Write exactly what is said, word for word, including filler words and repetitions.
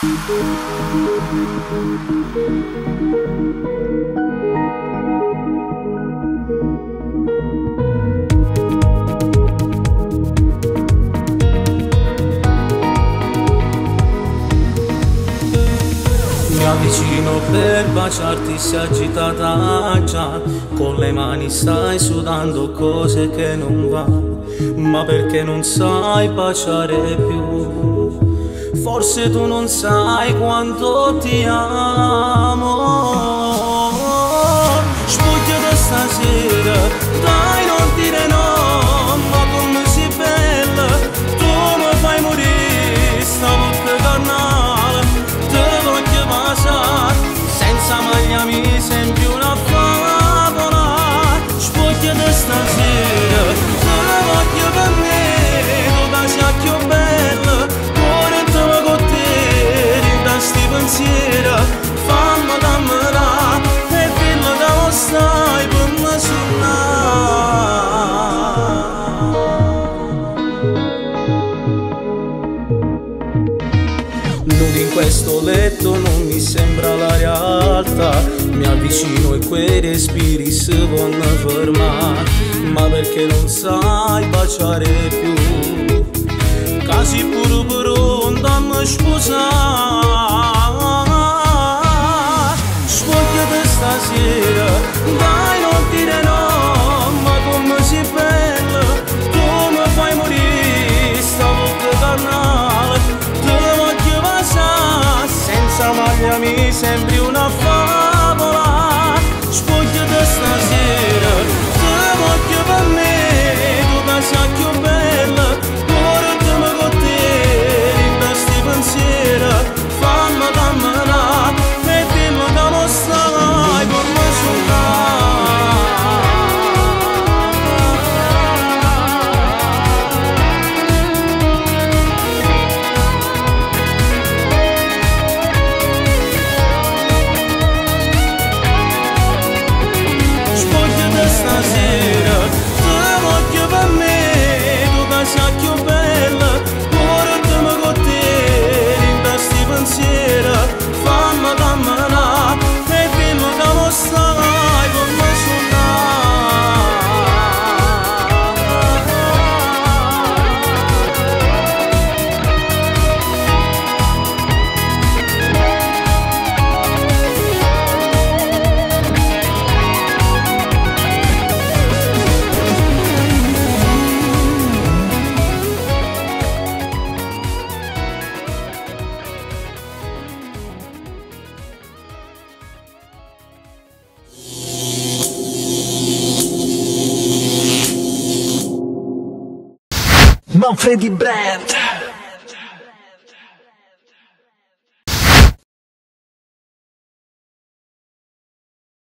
Mi avvicino per baciarti, si è agitata già, con le mani stai sudando cose che non va, ma perché non sai baciare più? Forse tu non sai quanto ti amo. Spugliate stasera, dai non dire no, ma come sei bella, tu mi fai morire, sta bocca carnale, te voglio passare, senza maglia mi sembri una favola. Spugliate stasera, te voglio per me, tu sei più bella, cuore te con te, rinasti pensiero, fammi dammarà, e dillo da lo stai per me suonare. Nudi in questo letto non mi sembra la realtà, mi avvicino e quei respiri si vanno a fermare, ma perché non sai baciare più? Casi pure per un dammi sposare. Sfogliate stasera, dai non dire no, ma come sei bella, tu mi fai morire, sta bocca carnale, te voglio passare, senza maglia mi sembri una favola. Sfogliate stasera, te voglio per me, tu sei più bella, cuore te me con te, rinasti pensiero, fammi dammarà, e dillo da lo stai per me stasera, te voglio per me, tu sei più bella, cuore te me con te, rinasti pensiero, fammi dammarà, e dillo da lo stai per me Manfredi Brand.